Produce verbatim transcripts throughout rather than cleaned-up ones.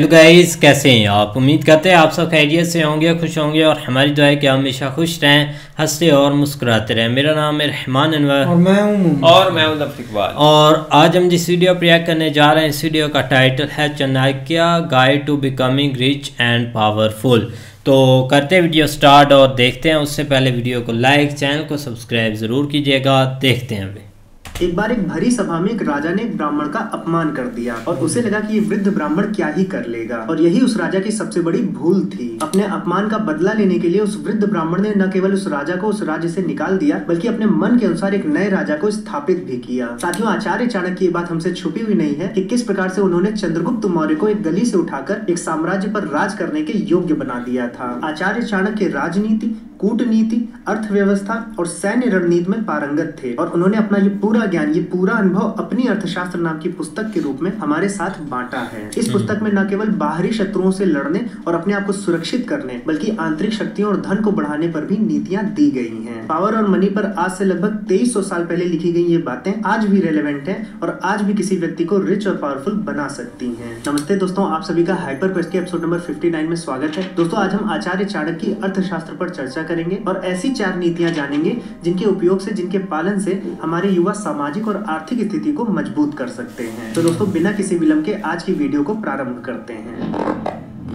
Hello guys, कैसे हैं आप। उम्मीद करते हैं आप सब खैरियत से होंगे, खुश होंगे और हमारी दुआ है कि आप हमेशा खुश रहें, हंसते और मुस्कुराते रहें। मेरा नाम है रहमान अनवर और मैं हूं और मैं हूं लफ्ज़ इकबाल। और आज हम जिस वीडियो पर रिएक्ट करने जा रहे हैं, इस वीडियो का टाइटल है Chanakya guide to becoming rich and powerful. तो करते हैं वीडियो स्टार्ट और देखते हैं। उससे पहले वीडियो को लाइक, चैनल को सब्सक्राइब ज़रूर कीजिएगा। देखते हैं अभी। एक बार एक भरी सभा में एक राजा ने एक ब्राह्मण का अपमान कर दिया और उसे लगा कि ये वृद्ध ब्राह्मण क्या ही कर लेगा, और यही उस राजा की सबसे बड़ी भूल थी। अपने अपमान का बदला लेने के लिए उस वृद्ध ब्राह्मण ने न केवल उस राजा को उस राज्य से निकाल दिया, बल्कि अपने मन के अनुसार एक नए राजा को स्थापित भी किया। साथियों, आचार्य चाणक्य की बात हमसे छुपी हुई नहीं है कि किस प्रकार से उन्होंने चंद्रगुप्त मौर्य को एक गली से उठाकर एक साम्राज्य पर राज करने के योग्य बना दिया था। आचार्य चाणक्य राजनीति, कूटनीति, अर्थव्यवस्था और सैन्य रणनीति में पारंगत थे, और उन्होंने अपना ये पूरा ज्ञान, ये पूरा अनुभव अपनी अर्थशास्त्र नाम की पुस्तक के रूप में हमारे साथ बांटा है। इस पुस्तक में न केवल बाहरी शत्रुओं से लड़ने और अपने आप को सुरक्षित करने, बल्कि आंतरिक शक्तियों और धन को बढ़ाने पर भी नीतियां दी गई हैं। पावर और मनी पर आज से लगभग तेईस सौ साल पहले लिखी गई ये बातें आज भी रेलेवेंट हैं और आज भी किसी व्यक्ति को रिच और पावरफुल बना सकती हैं। नमस्ते दोस्तों, आप सभी का हाइपर क्वेस्ट के एपिसोड नंबर उनसठ में स्वागत है। दोस्तों, आज हम आचार्य चाणक्य की अर्थशास्त्र पर चर्चा करेंगे और ऐसी चार नीतियां जानेंगे जिनके उपयोग से, जिनके पालन से हमारे युवा सामाजिक और आर्थिक स्थिति को मजबूत कर सकते हैं। तो दोस्तों, बिना किसी विलंब के आज की वीडियो को प्रारंभ करते हैं।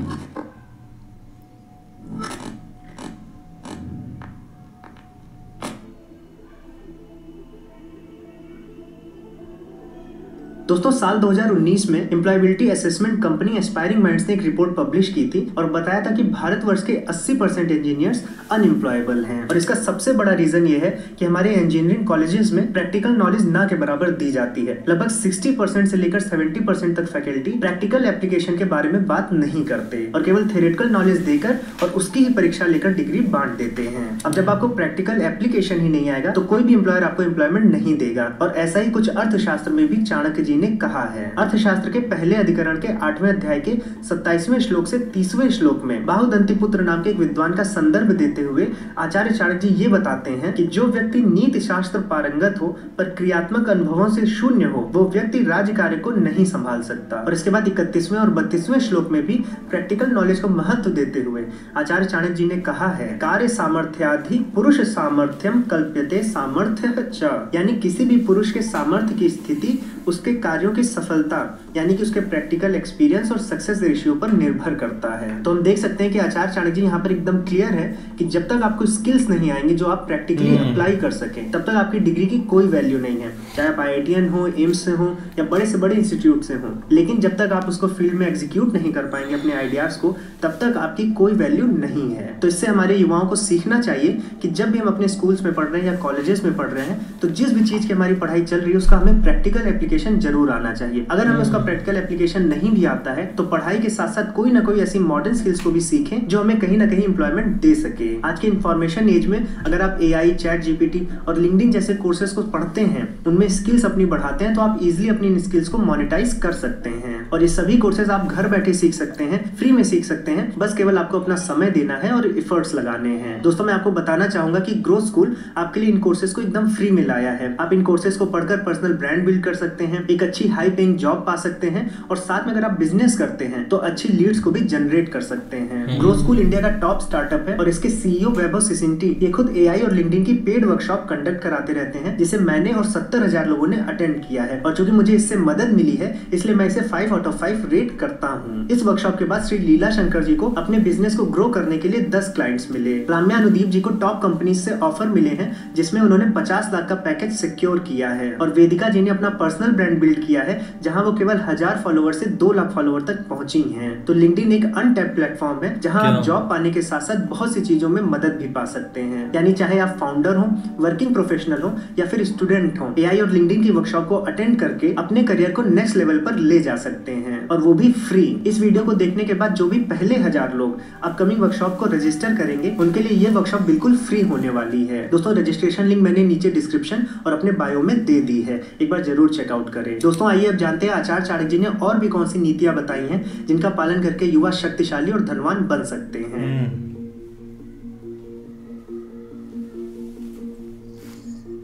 दोस्तों, साल दो हज़ार उन्नीस में employability assessment company aspiring minds ने एक रिपोर्ट पब्लिश की थी और बताया था कि भारतवर्ष के अस्सी परसेंट इंजीनियर्स अनएम्प्लॉयबल हैं, और इसका सबसे बड़ा रीजन ये है कि हमारे इंजीनियरिंग कॉलेजेस में प्रैक्टिकल नॉलेज ना के बराबर दी जाती है। लगभग साठ परसेंट से लेकर सत्तर परसेंट तक फैकल्टी प्रैक्टिकल एप्लीकेशन के बारे में बात नहीं करते और केवल थ्योरेटिकल नॉलेज देकर और उसकी ही परीक्षा लेकर डिग्री बांट देते हैं। अब जब आपको प्रैक्टिकल एप्लीकेशन ही नहीं आएगा तो कोई भी एम्प्लॉयर आपको एम्प्लॉयमेंट नहीं देगा, और ऐसा ही कुछ अर्थशास्त्र में भी चाणक्य जी ने कहा है। अर्थशास्त्र के पहले अधिकरण के आठवें अध्याय के सत्ताईसवें श्लोक से तीसवें श्लोक में बाहुदंतिपुत्र नाम के एक विद्वान का संदर्भ देते हुए आचार्य चाणक्य जी ये बताते हैं कि जो व्यक्ति नीति शास्त्र पारंगत हो पर क्रियात्मक अनुभवों से शून्य हो, वो व्यक्ति राज्य कार्य को नहीं संभाल सकता। और इसके बाद इकतीसवें और बत्तीसवें श्लोक में भी प्रैक्टिकल नॉलेज को महत्व देते हुए आचार्य चाणक्य जी ने कहा है, कार्य सामर्थ्याधि पुरुष सामर्थ्यम कल्प्यते सामर्थ्य च, यानी किसी भी पुरुष के सामर्थ्य की स्थिति उसके कार्यों की सफलता यानी कि उसके प्रैक्टिकल एक्सपीरियंस और सक्सेस रेशियो पर निर्भर करता है। तो हम देख सकते हैं कि आचार्य चाणक्य जी यहाँ पर एकदम क्लियर है कि जब तक आपको स्किल्स नहीं आएंगे जो आप प्रैक्टिकली अप्लाई कर सकें, तब तक आपकी डिग्री की कोई वैल्यू नहीं है, चाहे आप आई आई टी एन हो, एम्स से हो या बड़े से बड़े इंस्टीट्यूट से हो। लेकिन जब तक आप उसको फील्ड में एग्जीक्यूट नहीं कर पाएंगे अपने आइडियाज को, तब तक आपकी कोई वैल्यू नहीं है। तो इससे हमारे युवाओं को सीखना चाहिए कि जब भी हम अपने स्कूल्स में पढ़ रहे हैं या कॉलेजेस में पढ़ रहे हैं, तो जिस भी चीज की हमारी पढ़ाई चल रही है उसका हमें प्रैक्टिकल एप्लीकेशन जरूर आना चाहिए। अगर हमें उसका प्रैक्टिकल एप्लीकेशन नहीं भी आता है तो पढ़ाई के साथ साथ कोई ना कोई ऐसी मॉडर्न स्किल्स को भी सीखें जो हमें कहीं ना कहीं एम्प्लॉयमेंट दे सके। आज के इंफॉर्मेशन एज में अगर आप A I, chat G P T और लिंक्डइन जैसे कोर्सेज को पढ़ते हैं, उनमें स्किल्स अपनी बढ़ाते हैं, तो आप इजिली अपनी इन स्किल्स को मोनेटाइज कर सकते हैं। और ये सभी कोर्सेज आप घर बैठे सीख सकते हैं, फ्री में सीख सकते हैं, बस केवल आपको अपना समय देना है और एफर्ट्स लगाने हैं। दोस्तों, मैं आपको बताना चाहूंगा कि ग्रोथ स्कूल आपके लिए इन कोर्सेज को एकदम फ्री में लाया है। आप इन कोर्सेज को पढ़कर पर्सनल ब्रांड बिल्ड कर सकते हैं, एक अच्छी हाई पेइंग जॉब पा सकते हैं, और साथ में अगर आप बिजनेस करते हैं तो अच्छी लीड्स को भी जनरेट कर सकते हैं। ग्रोथ स्कूल इंडिया का टॉप स्टार्टअप है और इसके सीईओ वैभव सिसिंटी ये खुद ए आई और लिंक्डइन की पेड वर्कशॉप कंडक्ट कराते रहते हैं, जिसे मैंने और सत्तर हजार लोगों ने अटेंड किया है। और चूंकि मुझे इससे मदद मिली है, इसलिए मैं इसे five out of five rate करता हूँ। इस वर्कशॉप के बाद श्री लीला शंकर जी को अपने बिजनेस को ग्रो करने के लिए दस क्लाइंट्स मिले। राम्या अनुदीप जी को टॉप कंपनी से ऑफर मिले हैं, जिसमें उन्होंने पचास लाख का पैकेज सिक्योर किया है। और वेदिका जी ने अपना पर्सनल ब्रांड बिल्ड किया है, जहां वो केवल हजार फॉलोवर से दो लाख फॉलोवर तक पहुंची हैं। तो लिंक्डइन एक अनटैप्ड प्लेटफॉर्म है जहां आप जॉब पाने के साथ साथ बहुत सी चीजों में मदद भी पा सकते हैं। यानी चाहे आप फाउंडर हो, वर्किंग प्रोफेशनल हो या फिर स्टूडेंट हो, ए आई और लिंक्डइन की वर्कशॉप को अटेंड करके अपने करियर को नेक्स्ट लेवल पर ले जा सकते हैं, और वो भी फ्री। इस वीडियो को देखने के बाद जो भी पहले हजार लोग अपकमिंग वर्कशॉप को रजिस्टर करेंगे, उनके लिए ये वर्कशॉप बिल्कुल फ्री होने वाली है। दोस्तों, रजिस्ट्रेशन लिंक मैंने नीचे डिस्क्रिप्शन और अपने बायो में दे दी है, एक बार जरूर चेकआउट करें। दोस्तों, आइए अब जानते हैं आचार्य चाणक्य जी ने और भी कौन सी नीतियां बताई हैं जिनका पालन करके युवा शक्तिशाली और धनवान बन सकते हैं।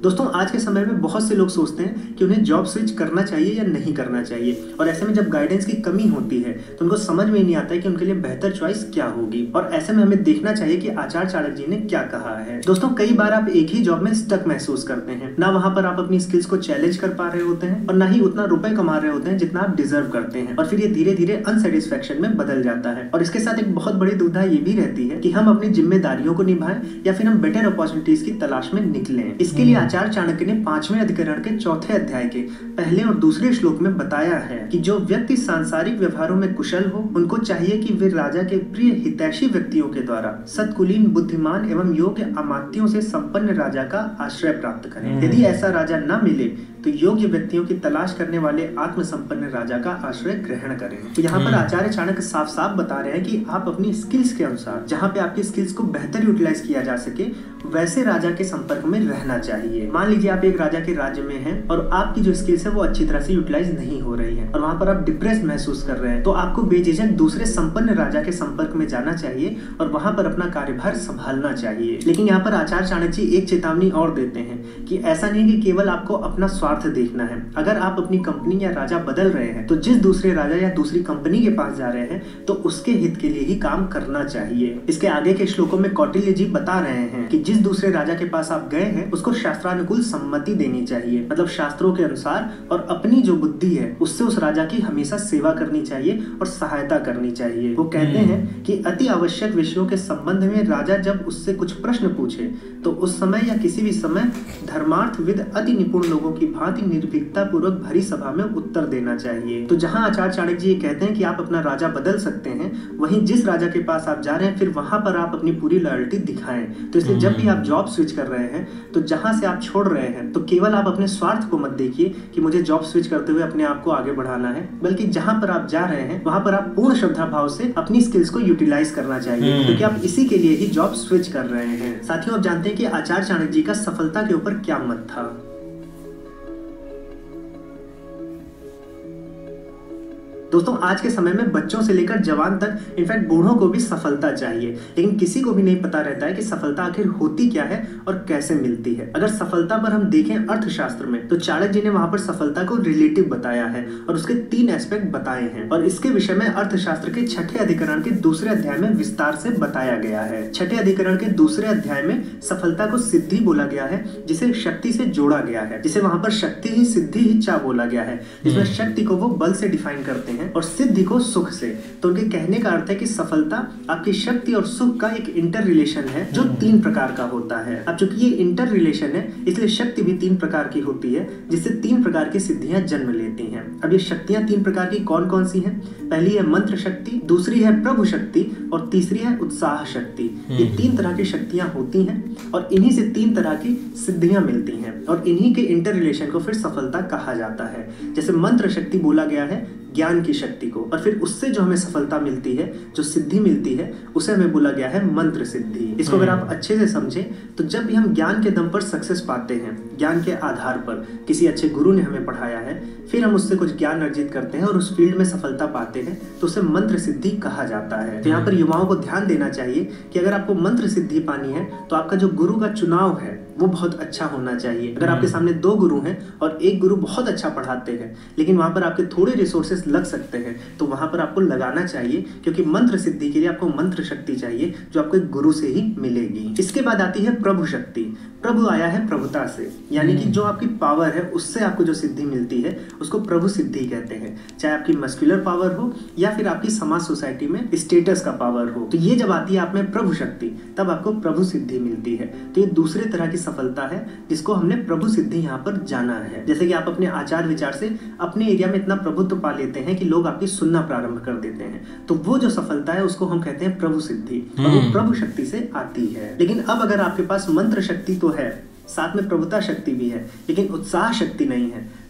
दोस्तों आज के समय में बहुत से लोग सोचते हैं कि उन्हें जॉब स्विच करना चाहिए या नहीं करना चाहिए, और ऐसे में जब गाइडेंस की कमी होती है तो उनको समझ में नहीं आता है कि उनके लिए बेहतर चॉइस क्या होगी। और ऐसे में हमें देखना चाहिए कि आचार्य चाणक्य जी ने क्या कहा है। दोस्तों कई बार आप एक ही जॉब में स्टक महसूस करते हैं, ना वहां पर आप अपनी स्किल्स को चैलेंज कर पा रहे होते हैं और ना ही उतना रुपए कमा रहे होते हैं जितना आप डिजर्व करते हैं, और फिर ये धीरे धीरे अनसेटिस्फेक्शन में बदल जाता है। और इसके साथ एक बहुत बड़ी दुविधा ये भी रहती है कि हम अपनी जिम्मेदारियों को निभाएं या फिर हम बेटर अपॉर्चुनिटीज की तलाश में निकलें। इसके लिए आचार्य चाणक्य ने पांचवें अधिकरण के चौथे अध्याय के पहले और दूसरे श्लोक में बताया है कि जो व्यक्ति सांसारिक व्यवहारों में कुशल हो उनको चाहिए कि वे राजा के प्रिय हितैषी व्यक्तियों के द्वारा सत्कुलीन, बुद्धिमान एवं योग्य अमात्यों से संपन्न राजा का आश्रय प्राप्त करें। यदि ऐसा राजा न मिले तो योग्य व्यक्तियों की तलाश करने वाले आत्मसंपन्न राजा का आश्रय ग्रहण करें। तो यहाँ पर आचार्य चाणक्य साफ साफ बता रहे हैं कि आप अपनी स्किल्स के अनुसार जहाँ पे आपकी स्किल्स को बेहतर यूटिलाइज किया जा सके वैसे राजा के संपर्क में रहना चाहिए। मान लीजिए आप एक राजा के राज्य में हैं और आपकी जो स्किल्स है वो अच्छी तरह से यूटिलाइज नहीं हो रही है और वहाँ पर आप डिप्रेस महसूस कर रहे हैं, तो आपको बेझिझक दूसरे संपन्न राजा के संपर्क में जाना चाहिए और वहाँ पर अपना कार्यभार संभालना चाहिए। लेकिन यहाँ पर आचार्य चाणक्य जी एक चेतावनी और देते हैं कि ऐसा नहीं कि केवल आपको अपना स्वार्थ देखना है। अगर आप अपनी कंपनी या राजा बदल रहे हैं तो जिस दूसरे राजा या दूसरी कंपनी के पास जा रहे हैं तो उसके हित के लिए ही काम करना चाहिए। इसके आगे के श्लोकों में कौटिल्य जी बता रहे हैं कि जिस दूसरे राजा के पास आप गए हैं उसको शास्त्रानुकूल सम्मति देनी चाहिए, मतलब शास्त्रों के अनुसार, और अपनी जो बुद्धि है उससे उस राजा की हमेशा सेवा करनी चाहिए और सहायता करनी चाहिए। वो कहते हैं कि अति आवश्यक विषयों के संबंध में राजा जब उससे कुछ प्रश्न पूछे तो उस समय या किसी भी समय धर्मार्थविद अति निपुण लोगों की भांति निर्भीकता पूर्वक भरी सभा में उत्तर देना चाहिए। तो जहां आचार्य चाणक्य जी कहते हैं कि आप अपना राजा बदल सकते हैं, वहीं जिस राजा के पास आप जा रहे हैं फिर वहां पर आप अपनी पूरी लॉयल्टी दिखाएं। तो इसलिए जब भी आप जॉब स्विच कर रहे हैं तो जहां से आप छोड़ रहे हैं तो केवल आप अपने स्वार्थ को मत देखिए कि मुझे जॉब स्विच करते हुए अपने आप को आगे बढ़ाना है, बल्कि जहां पर आप जा रहे हैं वहां पर आप पूर्ण श्रद्धा भाव से अपनी स्किल्स को यूटिलाइज करना चाहिए, क्योंकि आप इसी के लिए ही जॉब स्विच कर रहे हैं। साथियों, आप जानते हैं कि आचार्य चाणक्य जी का सफलता के ऊपर क्या मत था। दोस्तों आज के समय में बच्चों से लेकर जवान तक, इनफैक्ट बूढ़ों को भी सफलता चाहिए, लेकिन किसी को भी नहीं पता रहता है कि सफलता आखिर होती क्या है और कैसे मिलती है। अगर सफलता पर हम देखें अर्थशास्त्र में तो चाणक्य जी ने वहां पर सफलता को रिलेटिव बताया है और उसके तीन एस्पेक्ट बताए हैं, और इसके विषय में अर्थशास्त्र के छठे अधिकरण के दूसरे अध्याय में विस्तार से बताया गया है। छठे अधिकरण के दूसरे अध्याय में सफलता को सिद्धि बोला गया है, जिसे शक्ति से जोड़ा गया है, जिसे वहां पर शक्ति ही सिद्धि ही चा बोला गया है, जिसमें शक्ति को वो बल से डिफाइन करते हैं और सिद्धि को सुख से। तो उनके कहने का अर्थ है कि सफलता आपकी शक्ति और सुख का एक इंटर रिलेशन है जो तीन प्रकार का होता है। अब चूंकि ये इंटर रिलेशन है इसलिए शक्ति भी तीन प्रकार की होती है, जिससे तीन प्रकार की सिद्धियां जन्म लेती हैं। अब ये शक्तियां तीन प्रकार की कौन कौन सी हैं? पहली है मंत्र शक्ति, दूसरी है प्रभु शक्ति और तीसरी है उत्साह शक्ति। ये तीन तरह की शक्तियां होती हैं और इन्हीं से तीन तरह की सिद्धियां मिलती हैं और इन्हीं के इंटर रिलेशन को फिर सफलता कहा जाता है। जैसे मंत्र शक्ति बोला गया है ज्ञान की शक्ति को, और फिर उससे जो हमें सफलता मिलती है, जो सिद्धि मिलती है, उसे हमें बोला गया है मंत्र सिद्धि। इसको अगर आप अच्छे से समझें तो जब भी हम ज्ञान के दम पर सक्सेस पाते हैं, ज्ञान के आधार पर किसी अच्छे गुरु ने हमें पढ़ाया है, फिर हम उससे कुछ ज्ञान अर्जित करते हैं और उस फील्ड में सफलता पाते हैं, तो उसे मंत्र सिद्धि कहा जाता है। तो यहाँ पर युवाओं को ध्यान देना चाहिए कि अगर आपको मंत्र सिद्धि पानी है तो आपका जो गुरु का चुनाव है वो बहुत अच्छा होना चाहिए। अगर आपके सामने दो गुरु हैं और एक गुरु बहुत अच्छा पढ़ाते हैं लेकिन वहां पर आपके थोड़े रिसोर्सेस लग सकते हैं, तो वहां पर आपको लगाना चाहिए, क्योंकि मंत्र सिद्धि के लिए आपको मंत्र शक्ति चाहिए जो आपको एक गुरु से ही मिलेगी। इसके बाद आती है प्रभु शक्ति। प्रभु आया है प्रभुता से, यानी कि जो आपकी पावर है उससे आपको जो सिद्धि मिलती है उसको प्रभु सिद्धि कहते हैं। चाहे आपकी मस्कुलर पावर हो या फिर आपकी समाज सोसाइटी में स्टेटस का पावर हो, तो ये जब आती है आप में प्रभु शक्ति तब आपको प्रभु सिद्धि मिलती है। तो ये दूसरे तरह की सफलता है जिसको हमने प्रभु सिद्धि यहाँ पर जाना है। जैसे कि आप अपने आचार विचार से अपने एरिया में इतना प्रभुत्व पा लेते हैं कि लोग आपकी सुनना प्रारंभ कर देते हैं, तो वो जो सफलता है उसको हम कहते हैं प्रभु सिद्धि, और वो प्रभु शक्ति से आती है। लेकिन अब अगर आपके पास मंत्र शक्ति तो है, साथ में प्रभुता शक्ति भी है, लेकिन उत्साह शक्ति नहीं है,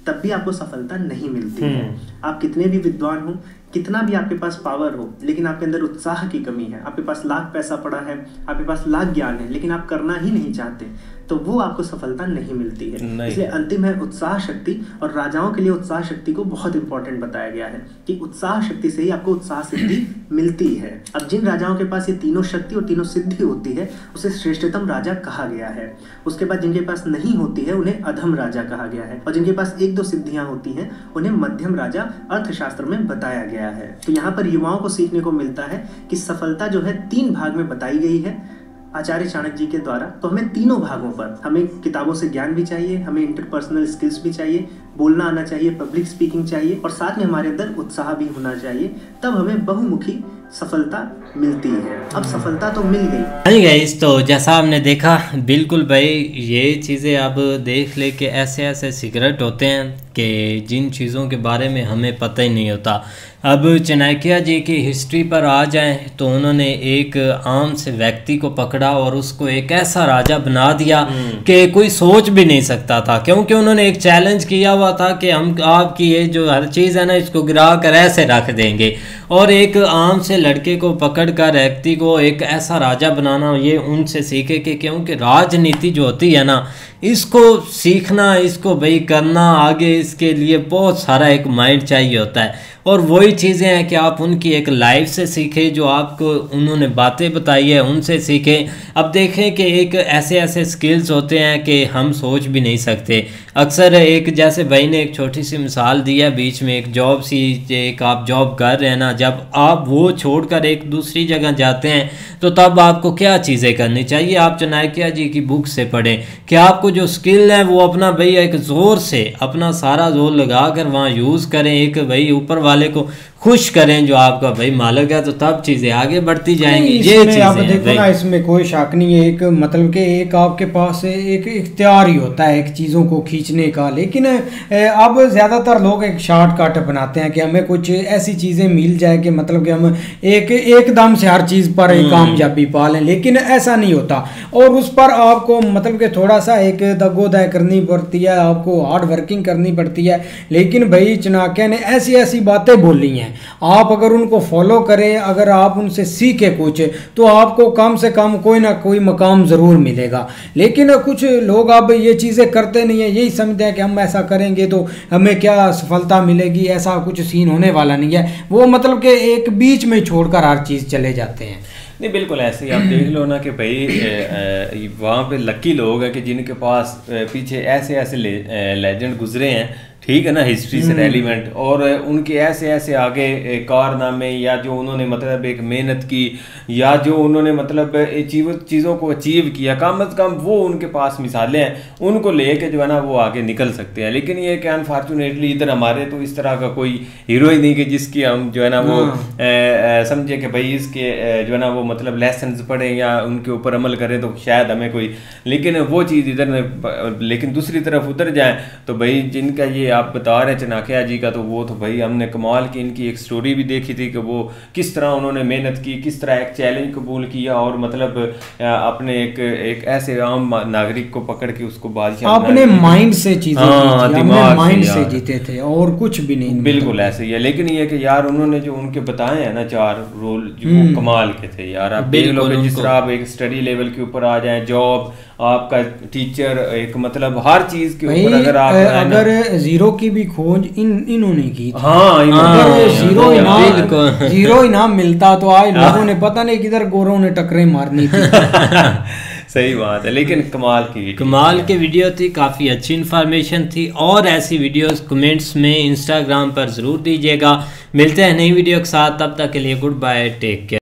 तब भी आपको सफलता नहीं मिलती है। आप कितने भी विद्वान हो, कितना भी आपके पास पावर हो, लेकिन आपके अंदर उत्साह की कमी है, आपके पास लाख पैसा पड़ा है, आपके पास लाख ज्ञान है, लेकिन आप करना ही नहीं चाहते, तो वो आपको सफलता नहीं मिलती है। इसलिए अंतिम है उत्साह शक्ति, और राजाओं के लिए उत्साह शक्ति को बहुत इंपॉर्टेंट बताया गया है कि उत्साह शक्ति से ही आपको उत्साह सिद्धि मिलती है। अब जिन राजाओं के पास ये तीनों शक्ति और तीनों सिद्धि होती है उसे श्रेष्ठतम राजा कहा गया है। उसके बाद जिनके पास नहीं होती है उन्हें अधम राजा कहा गया है, और जिनके पास एक दो सिद्धियां होती हैं उन्हें मध्यम राजा अर्थशास्त्र में बताया गया है। तो यहाँ पर युवाओं को सीखने को मिलता है कि सफलता जो है तीन भाग में बताई गई है आचार्य चाणक्य जी के द्वारा। तो हमें तीनों भागों पर, हमें किताबों से ज्ञान भी चाहिए, हमें इंटरपर्सनल स्किल्स भी चाहिए, बोलना आना चाहिए, पब्लिक स्पीकिंग चाहिए, और साथ में हमारे अंदर उत्साह भी होना चाहिए, तब हमें बहुमुखी सफलता मिलती है। अब सफलता तो मिल गई। हाँ गाइस, तो जैसा आपने देखा, बिल्कुल भाई ये चीज़ें आप देख ले कि ऐसे ऐसे सिगरेट होते हैं कि जिन चीज़ों के बारे में हमें पता ही नहीं होता। अब चाणक्य जी की हिस्ट्री पर आ जाएं तो उन्होंने एक आम से व्यक्ति को पकड़ा और उसको एक ऐसा राजा बना दिया कि कोई सोच भी नहीं सकता था, क्योंकि उन्होंने एक चैलेंज किया हुआ था कि हम आपकी ये जो हर चीज़ है ना इसको गिरा कर ऐसे रख देंगे। और एक आम से लड़के को पकड़ कर व्यक्ति को एक ऐसा राजा बनाना, ये उनसे सीखे कि क्योंकि राजनीति जो होती है ना इसको सीखना, इसको भाई करना आगे, इसके लिए बहुत सारा एक माइंड चाहिए होता है। और वही चीज़ें हैं कि आप उनकी एक लाइफ से सीखें, जो आपको उन्होंने बातें बताई है उनसे सीखें। अब देखें कि एक ऐसे ऐसे स्किल्स होते हैं कि हम सोच भी नहीं सकते। अक्सर एक जैसे भाई ने एक छोटी सी मिसाल दी है, बीच में एक जॉब सी, एक आप जॉब कर रहे हैं ना, जब आप वो छोड़कर एक दूसरी जगह जाते हैं तो तब आपको क्या चीज़ें करनी चाहिए। आप चाणक्य जी की बुक से पढ़ें कि आपको जो स्किल है वो अपना भाई एक ज़ोर से, अपना सारा जोर लगा कर वहाँ यूज़ करें, एक भाई ऊपर वाले को खुश करें जो आपका भाई मालिक है, तो तब चीज़ें आगे बढ़ती जाएंगी। ये चीज़ें आप देखो ना, इसमें कोई शक नहीं है। एक मतलब कि एक आपके पास एक इख्तियार ही होता है एक चीज़ों को खींचने का, लेकिन अब ज़्यादातर लोग एक शॉर्टकट बनाते हैं कि हमें कुछ ऐसी चीज़ें मिल जाए कि मतलब कि हम एक एकदम से हर चीज़ पर एक कामयाबी पा लें, लेकिन ऐसा नहीं होता। और उस पर आपको मतलब कि थोड़ा सा एक दगोदाय करनी पड़ती है, आपको हार्ड वर्किंग करनी पड़ती है। लेकिन भाई चाणक्य ने ऐसी ऐसी बातें बोली हैं, आप अगर उनको फॉलो करें, अगर आप उनसे सीखे कुछ, तो आपको कम से कम कोई ना कोई मकाम ज़रूर मिलेगा। लेकिन कुछ लोग अब ये चीज़ें करते नहीं है, यही समझते हैं कि हम ऐसा करेंगे तो हमें क्या सफलता मिलेगी, ऐसा कुछ सीन होने वाला नहीं है। वो मतलब कि एक बीच में छोड़कर हर चीज़ चले जाते हैं। नहीं, बिल्कुल ऐसे ही आप देख लो ना कि भाई वहाँ पे लकी लोग हैं कि जिनके पास पीछे ऐसे ऐसे ले, लेजेंड गुजरे हैं, ठीक है ना, हिस्ट्री से रेलिवेंट, और उनके ऐसे ऐसे आगे कारनामे, या जो उन्होंने मतलब एक मेहनत की, या जो उन्होंने मतलब चीज़ों को अचीव किया, कम अज़ कम वो उनके पास मिसालें हैं, उनको लेके जो है ना वो आगे निकल सकते हैं। लेकिन ये कि अनफॉर्चुनेटली इधर हमारे तो इस तरह का कोई हीरो ही नहीं कि जिसकी हम जो है ना वो समझे कि भाई इसके जो है ना वो मतलब लेसन्स पढ़ें या उनके ऊपर अमल करें तो शायद हमें कोई, लेकिन वो चीज़ इधर, लेकिन दूसरी तरफ उतर जाए तो भाई जिनका ये आप बता रहे चाणक्य जी का, तो वो तो भाई हमने कमाल की इनकी एक स्टोरी भी देखी थी कि वो किस तरह उन्होंने मेहनत की, किस तरह एक चैलेंज कबूल किया, और मतलब अपने एक एक ऐसे आम नागरिक को पकड़ के उसको बादशाह अपने माइंड से चीजें माइंड से जीते थे और कुछ भी नहीं। बिल्कुल ऐसे ही है। लेकिन ये कि यार उन्होंने जो उनके बताए हैं ना चार रोल, जो वो कमाल के थे यार। आप देख लो कि जिस तरह आप एक स्टडी लेवल के ऊपर आ जाए, जॉब, आपका टीचर, एक मतलब हर चीज के ऊपर अगर आप अगर जीरो की भी खोज इन इन्होंने की थी। हाँ, अगर जीरो इनाम जीरो इनाम मिलता तो आज लोगों ने पता नहीं किधर गोरों ने टक्करें मारनी थी। सही बात है। लेकिन कमाल की कमाल की वीडियो थी, काफ़ी अच्छी इन्फॉर्मेशन थी। और ऐसी वीडियोस कमेंट्स में इंस्टाग्राम पर ज़रूर दीजिएगा। मिलते हैं नई वीडियो के साथ, तब तक के लिए गुड बाय, टेक केयर।